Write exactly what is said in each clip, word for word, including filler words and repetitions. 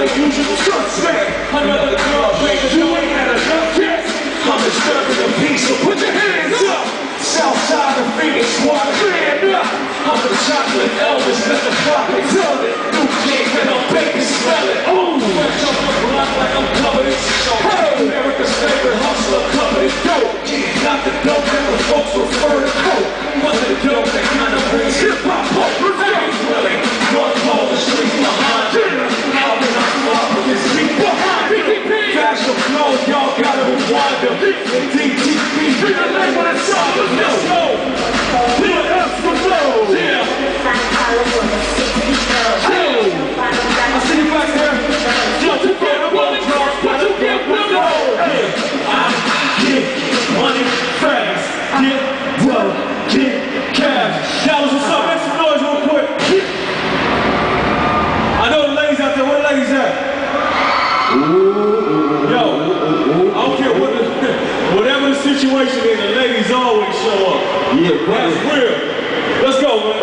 the usual suspect. Another girl baby, you ain't had enough yet. I'm disturbing the peace, so put your hands up. Southside of Phoenix, squad, stand up. I'm the chocolate Elvis, let the pocket tell it. New king and I'm baking, smell it. Oh, fresh off the block like I'm covered in snow. Hey, America's favorite hustler, covered in dope. Not the dope that the folks refer to coke, but the dope that kind of brings hip-hop hope. Hey, really, North Pole, the streets behind you. How can I flop with this beat behind me? Fashion flow, y'all gotta rewind them. D T P, bring the name of the song, let's go. Put up some flow. Yeah. Hey, I see you back there. Don't you get a one drop, but you get one roll. Hey, I get money fast, get dough, get cash. Y'all, what's up? Make some noise real quick. I know the ladies out there. Where the ladies at? Yo, I don't care what the, whatever the situation is, the ladies always show up. Yeah, that's real. Let's go, man.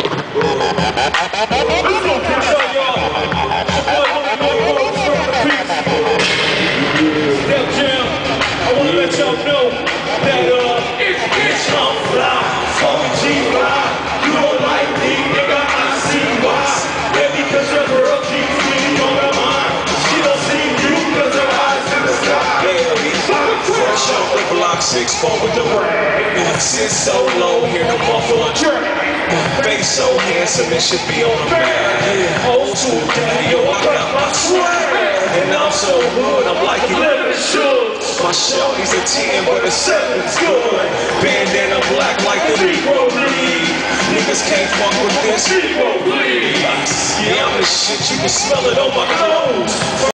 Let's go, what's up, y'all? Step Jam, I want to let y'all know that uh, it's it's on fly, call me G-Fly. You don't like me, nigga, I see why. Yeah, because your girl keeps me on her mind. She don't see you because her eyes in the sky. Yeah, we fresh off the block, six four with the rag. Sit so low, hear the muffler track. Face so handsome, it should be on the map. Old school daddy, yo, I got my swag. And I'm so hood, I'm like eleven should. My shorty's a ten, but a seven's good. Bandana black like the Negro bleed. Niggas can't fuck with this Negro bleed. Yeah, I'm the shit, you can smell it on my clothes.